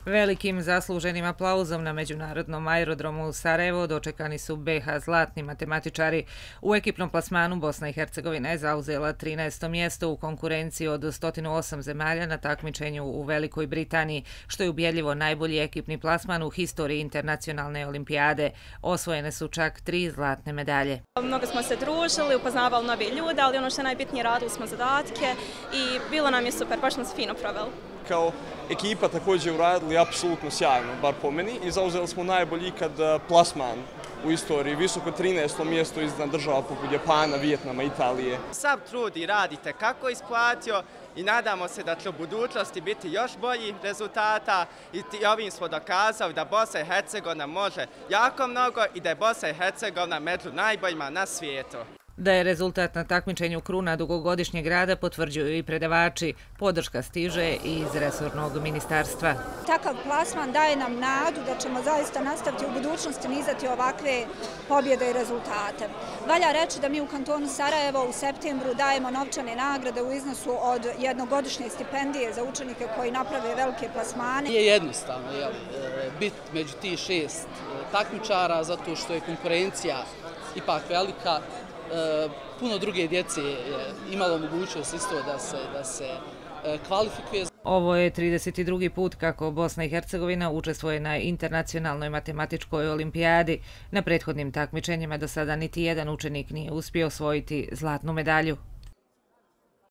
Velikim zasluženim aplauzom na Međunarodnom aerodromu u Sarajevo dočekani su BiH zlatni matematičari. U ekipnom plasmanu Bosna i Hercegovina je zauzela 13. mjesto u konkurenciji od 108 zemalja na takmičenju u Velikoj Britaniji, što je ubjedljivo najbolji ekipni plasman u historiji internacionalne olimpijade. Osvojene su čak 3 zlatne medalje. Mnogo smo se družili, upoznavali novi ljude, ali ono što je najbitnije, radili smo zadatke i bilo nam je super, baš smo se fino proveli. Kao ekipa također uradili apsolutno sjajno, bar po meni, i zauzeli smo najbolji ikad plasman u istoriji, visoko 13. mjesto iznad država poput Japana, Vijetnama, Italije. Sav trud i radite kako isplatio i nadamo se da će u budućnosti biti još bolji rezultata i ovim smo dokazali da Bosna i Hercegovina može jako mnogo i da je Bosna i Hercegovina među najboljima na svijetu. Da je rezultat na takmičenju kruna dugogodišnjeg rada potvrđuju i predavači. Podrška stiže i iz resornog ministarstva. Takav plasman daje nam nadu da ćemo zaista nastaviti u budućnosti nizati ovakve pobjede i rezultate. Valja reći da mi u kantonu Sarajevo u septembru dajemo novčane nagrade u iznosu od jednogodišnje stipendije za učenike koji naprave velike plasmane. Nije jednostavno biti među tih 6 takmičara zato što je konkurencija ipak velika. Puno druge djece je imalo mogućnost isto da se kvalifikuje. Ovo je 32. put kako Bosna i Hercegovina učestvuje na internacionalnoj matematičkoj olimpijadi. Na prethodnim takmičenjima do sada niti jedan učenik nije uspio osvojiti zlatnu medalju.